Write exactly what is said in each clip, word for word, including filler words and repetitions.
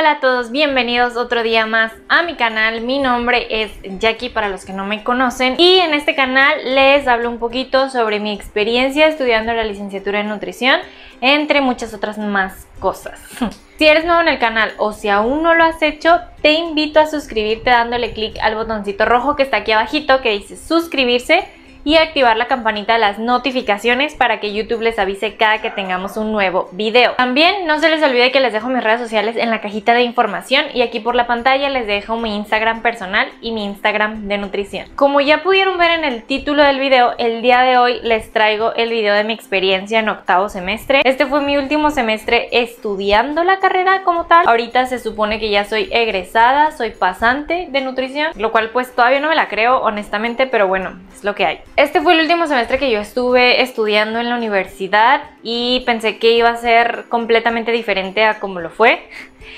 Hola a todos, bienvenidos otro día más a mi canal. Mi nombre es Jackie para los que no me conocen y en este canal les hablo un poquito sobre mi experiencia estudiando la licenciatura en nutrición, entre muchas otras más cosas. Si eres nuevo en el canal o si aún no lo has hecho, te invito a suscribirte dándole clic al botoncito rojo que está aquí abajito que dice suscribirse y activar la campanita de las notificaciones para que YouTube les avise cada que tengamos un nuevo video. También no se les olvide que les dejo mis redes sociales en la cajita de información y aquí por la pantalla les dejo mi Instagram personal y mi Instagram de nutrición. Como ya pudieron ver en el título del video, el día de hoy les traigo el video de mi experiencia en octavo semestre. Este fue mi último semestre estudiando la carrera como tal. Ahorita se supone que ya soy egresada, soy pasante de nutrición, lo cual pues todavía no me la creo honestamente, pero bueno, es lo que hay. Este fue el último semestre que yo estuve estudiando en la universidad y pensé que iba a ser completamente diferente a como lo fue.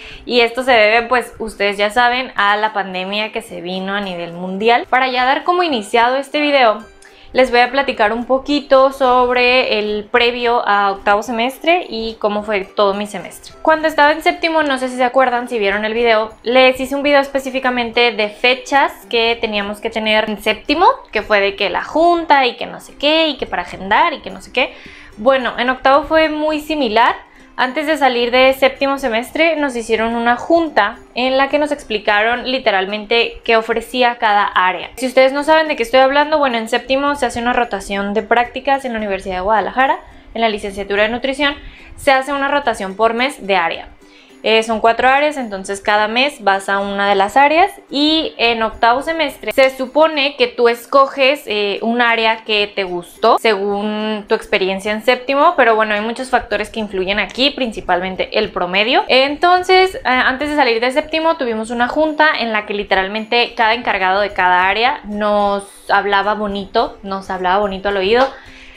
Y esto se debe, pues, ustedes ya saben, a la pandemia que se vino a nivel mundial. Para ya dar como iniciado este video, les voy a platicar un poquito sobre el previo a octavo semestre y cómo fue todo mi semestre. Cuando estaba en séptimo, no sé si se acuerdan, si vieron el video, les hice un video específicamente de fechas que teníamos que tener en séptimo, que fue de que la junta y que no sé qué, y que para agendar y que no sé qué. Bueno, en octavo fue muy similar. Antes de salir de séptimo semestre nos hicieron una junta en la que nos explicaron literalmente qué ofrecía cada área. Si ustedes no saben de qué estoy hablando, bueno, en séptimo se hace una rotación de prácticas en la Universidad de Guadalajara, en la licenciatura de nutrición, se hace una rotación por mes de área. Eh, son cuatro áreas, entonces cada mes vas a una de las áreas y en octavo semestre se supone que tú escoges eh, un área que te gustó según tu experiencia en séptimo, pero bueno, hay muchos factores que influyen aquí, principalmente el promedio. Entonces, eh, antes de salir de séptimo tuvimos una junta en la que literalmente cada encargado de cada área nos hablaba bonito, nos hablaba bonito al oído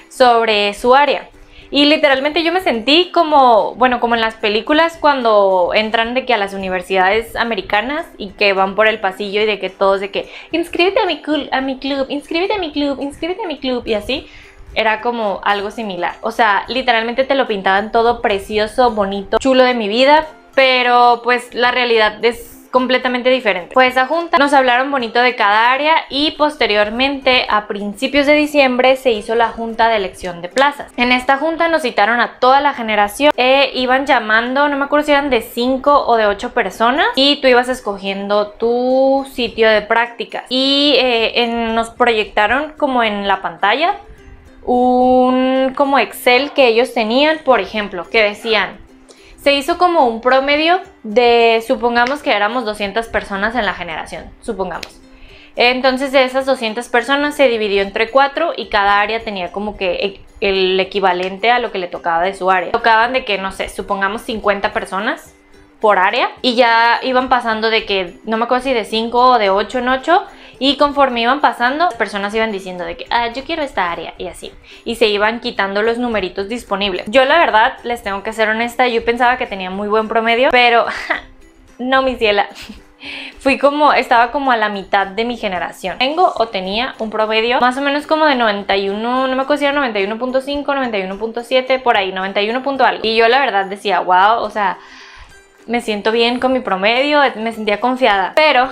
sobre su área. Y literalmente yo me sentí como, bueno, como en las películas cuando entran de que a las universidades americanas y que van por el pasillo y de que todos de que inscríbete a mi, a mi club, inscríbete a mi club, inscríbete a mi club y así. Era como algo similar. O sea, literalmente te lo pintaban todo precioso, bonito, chulo de mi vida, pero pues la realidad es completamente diferente. Pues esa junta nos hablaron bonito de cada área y posteriormente a principios de diciembre se hizo la junta de elección de plazas. En esta junta nos citaron a toda la generación e iban llamando, no me acuerdo si eran de cinco o de ocho personas y tú ibas escogiendo tu sitio de prácticas y eh, en, nos proyectaron como en la pantalla un como Excel que ellos tenían, por ejemplo, que decían: se hizo como un promedio de, supongamos que éramos doscientas personas en la generación, supongamos. Entonces de esas doscientas personas se dividió entre cuatro y cada área tenía como que el equivalente a lo que le tocaba de su área. Tocaban de que, no sé, supongamos cincuenta personas por área y ya iban pasando de que, no me acuerdo si de cinco o de ocho en ocho, y conforme iban pasando, las personas iban diciendo de que, ah, yo quiero esta área y así. Y se iban quitando los numeritos disponibles. Yo la verdad, les tengo que ser honesta, yo pensaba que tenía muy buen promedio, pero no, mi ciela. Fui como, estaba como a la mitad de mi generación. Tengo o tenía un promedio más o menos como de noventa y uno, no me acuerdo si era noventa y uno punto cinco, noventa y uno punto siete, por ahí, noventa y uno punto algo. Y yo la verdad decía, wow, o sea, me siento bien con mi promedio, me sentía confiada. Pero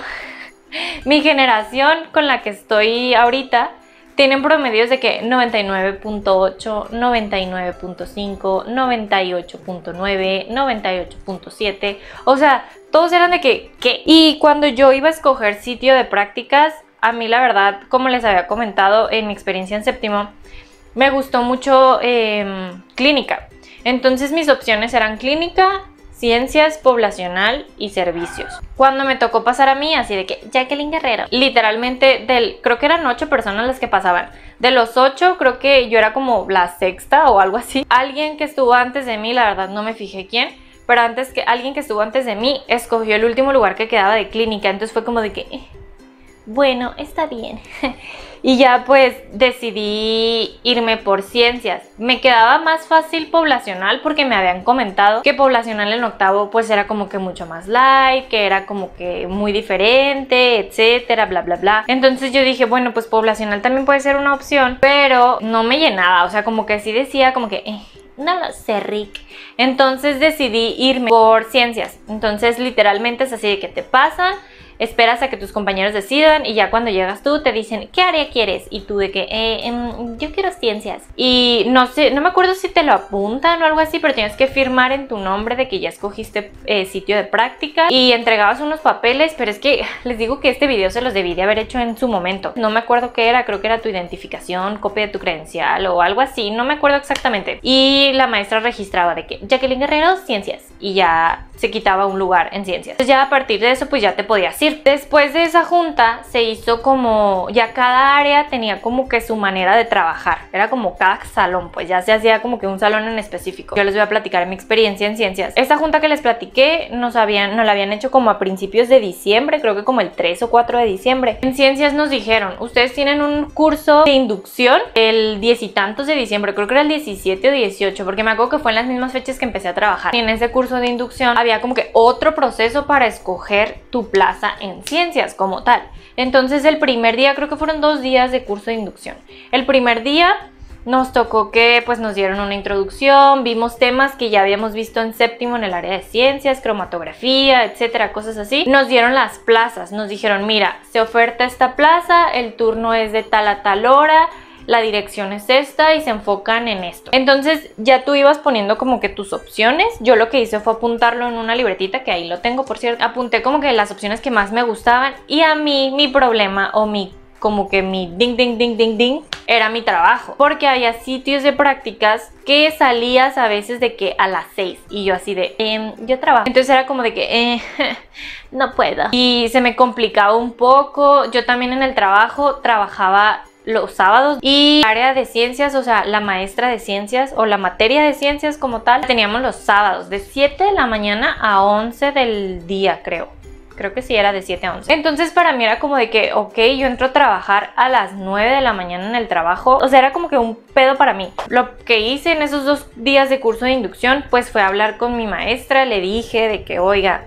mi generación con la que estoy ahorita tienen promedios de que noventa y nueve punto ocho, noventa y nueve punto cinco, noventa y ocho punto nueve, noventa y ocho punto siete. O sea, todos eran de que, ¿qué? Y cuando yo iba a escoger sitio de prácticas, a mí la verdad, como les había comentado en mi experiencia en séptimo, me gustó mucho eh, clínica. Entonces mis opciones eran clínica, ciencias, poblacional y servicios. Cuando me tocó pasar a mí, así de que Jacqueline Guerrero, literalmente del, creo que eran ocho personas las que pasaban. De los ocho, creo que yo era como la sexta o algo así. Alguien que estuvo antes de mí, la verdad no me fijé quién, pero antes que alguien que estuvo antes de mí escogió el último lugar que quedaba de clínica. Entonces fue como de que, eh, bueno, está bien. Y ya pues decidí irme por ciencias. Me quedaba más fácil poblacional porque me habían comentado que poblacional en octavo pues era como que mucho más light, que era como que muy diferente, etcétera, bla bla bla. Entonces yo dije, bueno, pues poblacional también puede ser una opción, pero no me llenaba, o sea, como que sí decía como que eh, no lo sé, Rick. Entonces decidí irme por ciencias. Entonces literalmente es así de que te pasan, esperas a que tus compañeros decidan y ya cuando llegas tú te dicen, ¿qué área quieres? Y tú de que, eh, eh, yo quiero ciencias. Y no sé, no me acuerdo si te lo apuntan o algo así, pero tienes que firmar en tu nombre de que ya escogiste eh, sitio de práctica y entregabas unos papeles, pero es que les digo que este video se los debí de haber hecho en su momento. No me acuerdo qué era, creo que era tu identificación, copia de tu credencial o algo así, no me acuerdo exactamente. Y la maestra registraba de que Jacqueline Guerrero, ciencias, y ya se quitaba un lugar en ciencias. Entonces ya a partir de eso pues ya te podías ir. Después de esa junta se hizo como, ya cada área tenía como que su manera de trabajar, era como cada salón, pues ya se hacía como que un salón en específico. Yo les voy a platicar mi experiencia en ciencias. Esta junta que les platiqué nos, habían, nos la habían hecho como a principios de diciembre, creo que como el tres o cuatro de diciembre. En ciencias nos dijeron, ustedes tienen un curso de inducción el diez y tantos de diciembre, creo que era el diecisiete o dieciocho, porque me acuerdo que fue en las mismas fechas que empecé a trabajar. Y en ese curso de inducción había como que otro proceso para escoger tu plaza en ciencias como tal. Entonces el primer día, creo que fueron dos días de curso de inducción. El primer día nos tocó que pues nos dieron una introducción, vimos temas que ya habíamos visto en séptimo en el área de ciencias, cromatografía, etcétera, cosas así. Nos dieron las plazas, nos dijeron, mira, se oferta esta plaza, el turno es de tal a tal hora, la dirección es esta y se enfocan en esto. Entonces ya tú ibas poniendo como que tus opciones. Yo lo que hice fue apuntarlo en una libretita, que ahí lo tengo por cierto. Apunté como que las opciones que más me gustaban y a mí mi problema o mi como que mi ding ding ding ding ding era mi trabajo, porque había sitios de prácticas que salías a veces de que a las seis y yo así de eh, yo trabajo, entonces era como de que eh, no puedo y se me complicaba un poco. Yo también en el trabajo trabajaba los sábados y el área de ciencias, o sea, la maestra de ciencias o la materia de ciencias como tal, teníamos los sábados de siete de la mañana a once del día, creo. Creo que sí era de siete a once. Entonces para mí era como de que, ok, yo entro a trabajar a las nueve de la mañana en el trabajo. O sea, era como que un pedo para mí. Lo que hice en esos dos días de curso de inducción, pues fue hablar con mi maestra. Le dije de que, oiga,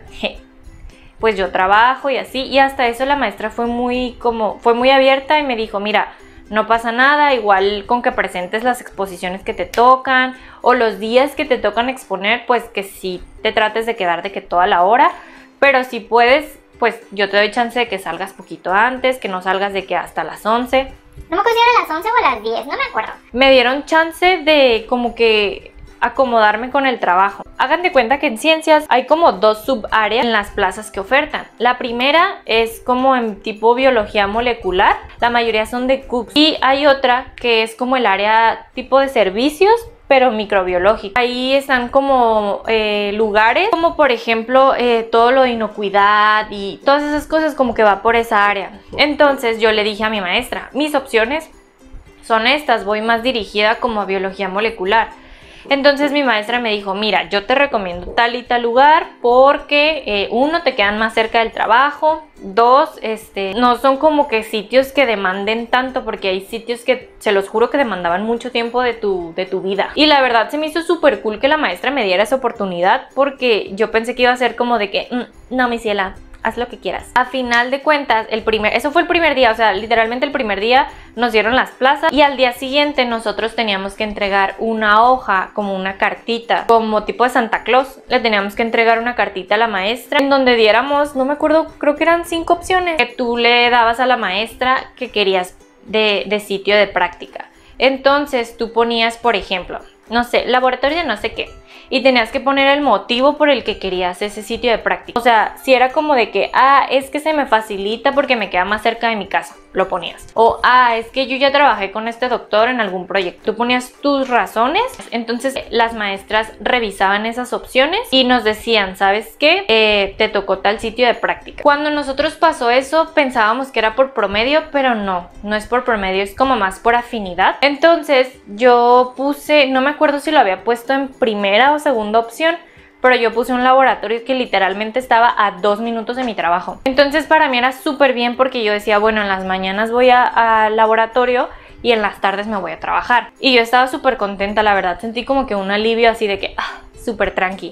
pues yo trabajo y así. Y hasta eso la maestra fue muy, como, fue muy abierta y me dijo, mira, no pasa nada, igual con que presentes las exposiciones que te tocan o los días que te tocan exponer, pues que sí te trates de quedar de que toda la hora. Pero si puedes, pues yo te doy chance de que salgas poquito antes, que no salgas de que hasta las once. No me acuerdo si era a las once o a las diez, no me acuerdo. Me dieron chance de como que acomodarme con el trabajo. Hagan de cuenta que en ciencias hay como dos subáreas en las plazas que ofertan. La primera es como en tipo biología molecular, la mayoría son de C U C. Y hay otra que es como el área tipo de servicios, pero microbiológico. Ahí están como eh, lugares, como por ejemplo eh, todo lo de inocuidad y todas esas cosas como que va por esa área. Entonces yo le dije a mi maestra, mis opciones son estas, voy más dirigida como a biología molecular. Entonces mi maestra me dijo, mira, yo te recomiendo tal y tal lugar porque eh, uno, te quedan más cerca del trabajo, dos, este, no son como que sitios que demanden tanto, porque hay sitios que se los juro que demandaban mucho tiempo de tu, de tu vida. Y la verdad se me hizo súper cool que la maestra me diera esa oportunidad, porque yo pensé que iba a ser como de que, mmm, no, mi ciela, haz lo que quieras. A final de cuentas, el primer, eso fue el primer día, o sea, literalmente el primer día nos dieron las plazas y al día siguiente nosotros teníamos que entregar una hoja, como una cartita, como tipo de Santa Claus. Le teníamos que entregar una cartita a la maestra en donde diéramos, no me acuerdo, creo que eran cinco opciones que tú le dabas a la maestra que querías de, de sitio de práctica. Entonces tú ponías, por ejemplo, no sé, laboratorio de no sé qué, y tenías que poner el motivo por el que querías ese sitio de práctica. O sea, si era como de que, ah, es que se me facilita porque me queda más cerca de mi casa, lo ponías. O, ah, es que yo ya trabajé con este doctor en algún proyecto. Tú ponías tus razones. Entonces las maestras revisaban esas opciones y nos decían, ¿sabes qué? Eh, te tocó tal sitio de práctica. Cuando nosotros pasó eso, pensábamos que era por promedio, pero no, no es por promedio, es como más por afinidad. Entonces yo puse, no me acuerdo si lo había puesto en primera o segunda opción, pero yo puse un laboratorio que literalmente estaba a dos minutos de mi trabajo. Entonces para mí era súper bien porque yo decía, bueno, en las mañanas voy al laboratorio y en las tardes me voy a trabajar. Y yo estaba súper contenta, la verdad, sentí como que un alivio así de que, ah, súper tranqui.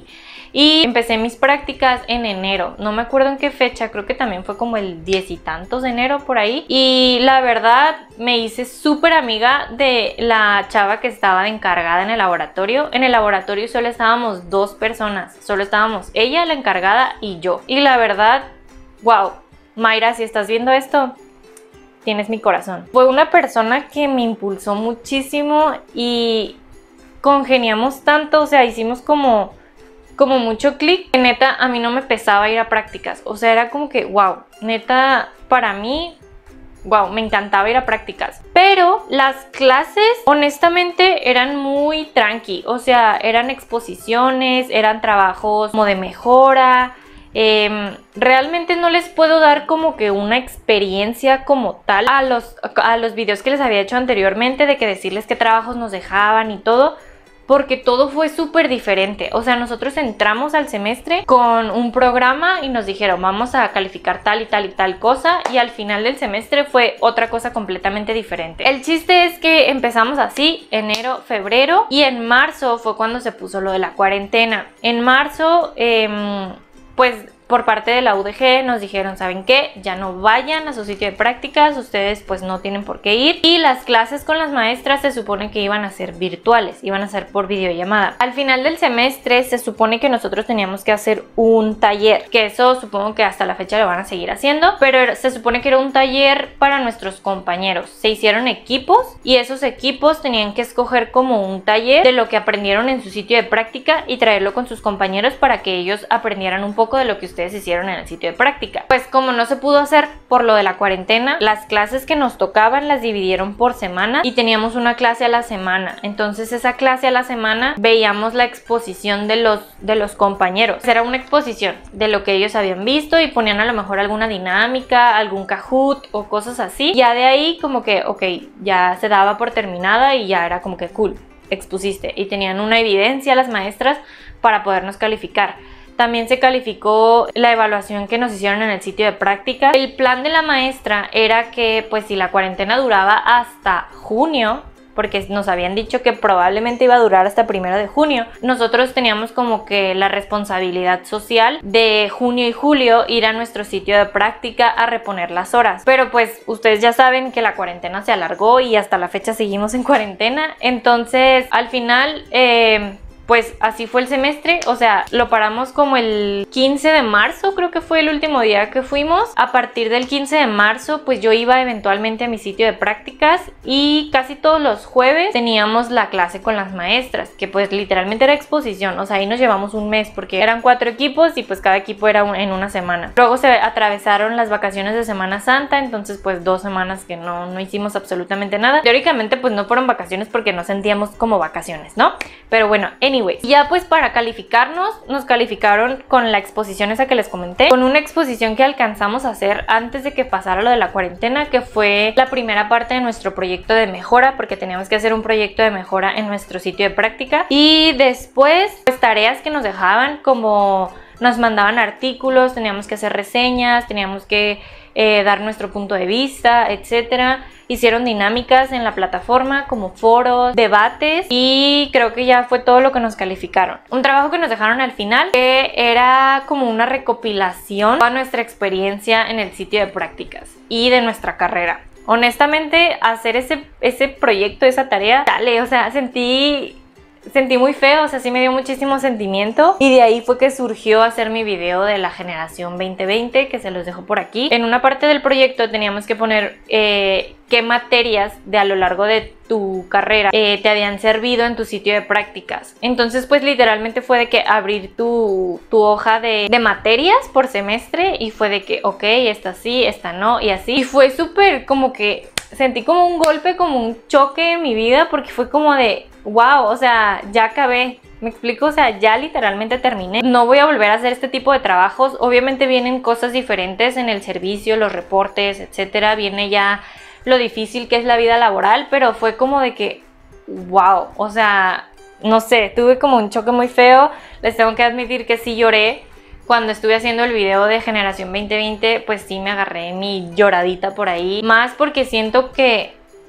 Y empecé mis prácticas en enero, no me acuerdo en qué fecha, creo que también fue como el diez y tantos de enero por ahí. Y la verdad me hice súper amiga de la chava que estaba encargada en el laboratorio. En el laboratorio solo estábamos dos personas, solo estábamos ella, la encargada, y yo. Y la verdad, wow, Mayra, si estás viendo esto, tienes mi corazón. Fue una persona que me impulsó muchísimo y congeniamos tanto, o sea, hicimos como... como mucho clic. Neta, a mí no me pesaba ir a prácticas, o sea, era como que wow, neta, para mí, wow, me encantaba ir a prácticas. Pero las clases, honestamente, eran muy tranqui, o sea, eran exposiciones, eran trabajos como de mejora. Eh, realmente no les puedo dar como que una experiencia como tal a los, a los videos que les había hecho anteriormente, de que decirles qué trabajos nos dejaban y todo, porque todo fue súper diferente. O sea, nosotros entramos al semestre con un programa y nos dijeron vamos a calificar tal y tal y tal cosa, y al final del semestre fue otra cosa completamente diferente. El chiste es que empezamos así, enero, febrero, y en marzo fue cuando se puso lo de la cuarentena. En marzo, eh, pues por parte de la U D G nos dijeron, ¿saben qué? Ya no vayan a su sitio de prácticas, ustedes pues no tienen por qué ir, y las clases con las maestras se supone que iban a ser virtuales, iban a ser por videollamada. Al final del semestre se supone que nosotros teníamos que hacer un taller, que eso supongo que hasta la fecha lo van a seguir haciendo, pero se supone que era un taller para nuestros compañeros. Se hicieron equipos y esos equipos tenían que escoger como un taller de lo que aprendieron en su sitio de práctica y traerlo con sus compañeros para que ellos aprendieran un poco de lo que ustedes hicieron en el sitio de práctica. Pues como no se pudo hacer por lo de la cuarentena, las clases que nos tocaban las dividieron por semana y teníamos una clase a la semana. Entonces esa clase a la semana veíamos la exposición de los, de los compañeros. Era una exposición de lo que ellos habían visto y ponían a lo mejor alguna dinámica, algún Kahoot o cosas así. Ya de ahí como que, ok, ya se daba por terminada y ya era como que cool, expusiste. Y tenían una evidencia las maestras para podernos calificar. También se calificó la evaluación que nos hicieron en el sitio de práctica. El plan de la maestra era que pues si la cuarentena duraba hasta junio, porque nos habían dicho que probablemente iba a durar hasta primero de junio, nosotros teníamos como que la responsabilidad social de junio y julio ir a nuestro sitio de práctica a reponer las horas. Pero pues ustedes ya saben que la cuarentena se alargó y hasta la fecha seguimos en cuarentena. Entonces al final... Eh, pues así fue el semestre, o sea, lo paramos como el quince de marzo, creo que fue el último día que fuimos. A partir del quince de marzo, pues yo iba eventualmente a mi sitio de prácticas y casi todos los jueves teníamos la clase con las maestras, que pues literalmente era exposición, o sea, ahí nos llevamos un mes porque eran cuatro equipos y pues cada equipo era un, en una semana. Luego se atravesaron las vacaciones de Semana Santa, entonces pues dos semanas que no, no hicimos absolutamente nada. Teóricamente pues no fueron vacaciones porque no sentíamos como vacaciones, ¿no? Pero bueno, anyway. Ya pues para calificarnos, nos calificaron con la exposición esa que les comenté, con una exposición que alcanzamos a hacer antes de que pasara lo de la cuarentena, que fue la primera parte de nuestro proyecto de mejora, porque teníamos que hacer un proyecto de mejora en nuestro sitio de práctica. Y después pues tareas que nos dejaban, como nos mandaban artículos, teníamos que hacer reseñas, teníamos que eh, dar nuestro punto de vista, etcétera. Hicieron dinámicas en la plataforma como foros, debates, y creo que ya fue todo lo que nos calificaron. Un trabajo que nos dejaron al final que era como una recopilación de toda nuestra experiencia en el sitio de prácticas y de nuestra carrera. Honestamente, hacer ese, ese proyecto, esa tarea, dale, o sea, sentí... Sentí muy feo, o sea, sí me dio muchísimo sentimiento, y de ahí fue que surgió hacer mi video de la generación veinte veinte, que se los dejo por aquí. En una parte del proyecto teníamos que poner eh, qué materias de a lo largo de tu carrera eh, te habían servido en tu sitio de prácticas. Entonces pues literalmente fue de que abrir tu, tu hoja de, de materias por semestre, y fue de que ok, esta sí, esta no, y así. Y fue súper como que sentí como un golpe, como un choque en mi vida, porque fue como de wow, o sea, ya acabé. ¿Me explico? O sea, ya literalmente terminé. No voy a volver a hacer este tipo de trabajos. Obviamente vienen cosas diferentes en el servicio, los reportes, etcétera. Viene ya lo difícil que es la vida laboral, pero fue como de que wow, o sea, no sé, tuve como un choque muy feo. Les tengo que admitir que sí lloré cuando estuve haciendo el video de generación veinte veinte, pues sí me agarré mi lloradita por ahí. Más porque siento que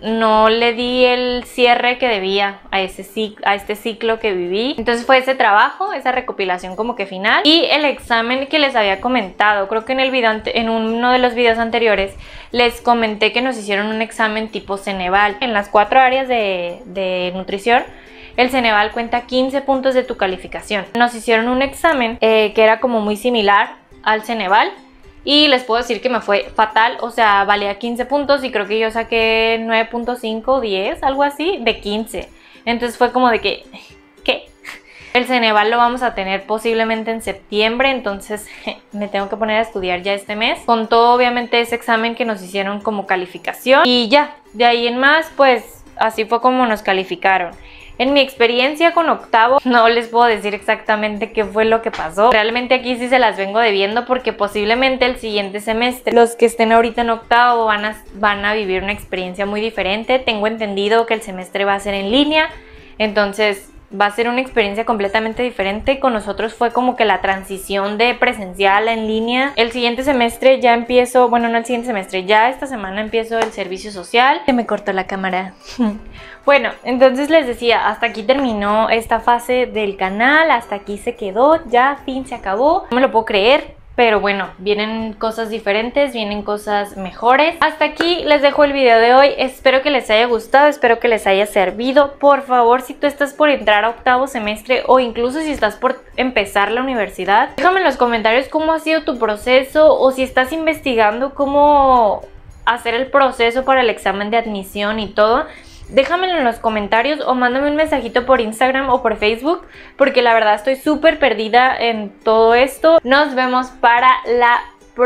no le di el cierre que debía a, ese ciclo, a este ciclo que viví. Entonces fue ese trabajo, esa recopilación como que final, y el examen que les había comentado. Creo que en, el video, en uno de los videos anteriores les comenté que nos hicieron un examen tipo Ceneval. En las cuatro áreas de, de nutrición, el Ceneval cuenta quince puntos de tu calificación. Nos hicieron un examen eh, que era como muy similar al Ceneval, y les puedo decir que me fue fatal. O sea, valía quince puntos y creo que yo saqué nueve punto cinco, diez, algo así, de quince. Entonces fue como de que, ¿qué? El Ceneval lo vamos a tener posiblemente en septiembre, entonces me tengo que poner a estudiar ya este mes. Con todo, obviamente, ese examen que nos hicieron como calificación. Y ya, de ahí en más, pues así fue como nos calificaron. En mi experiencia con octavo, no les puedo decir exactamente qué fue lo que pasó. Realmente aquí sí se las vengo debiendo, porque posiblemente el siguiente semestre los que estén ahorita en octavo van a, van a vivir una experiencia muy diferente. Tengo entendido que el semestre va a ser en línea, entonces va a ser una experiencia completamente diferente. Con nosotros fue como que la transición de presencial a en línea. El siguiente semestre ya empiezo, bueno, no el siguiente semestre, ya esta semana empiezo el servicio social. Se me cortó la cámara. Bueno, entonces les decía, hasta aquí terminó esta fase del canal, hasta aquí se quedó, ya, fin, se acabó. No me lo puedo creer, pero bueno, vienen cosas diferentes, vienen cosas mejores. Hasta aquí les dejo el video de hoy, espero que les haya gustado, espero que les haya servido. Por favor, si tú estás por entrar a octavo semestre o incluso si estás por empezar la universidad, déjame en los comentarios cómo ha sido tu proceso, o si estás investigando cómo hacer el proceso para el examen de admisión y todo. Déjamelo en los comentarios o mándame un mensajito por Instagram o por Facebook, porque la verdad estoy súper perdida en todo esto. Nos vemos para la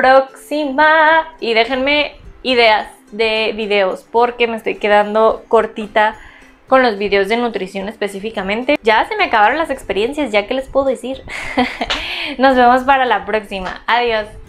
próxima y déjenme ideas de videos, porque me estoy quedando cortita con los videos de nutrición específicamente. Ya se me acabaron las experiencias, ya que les puedo decir. Nos vemos para la próxima. Adiós.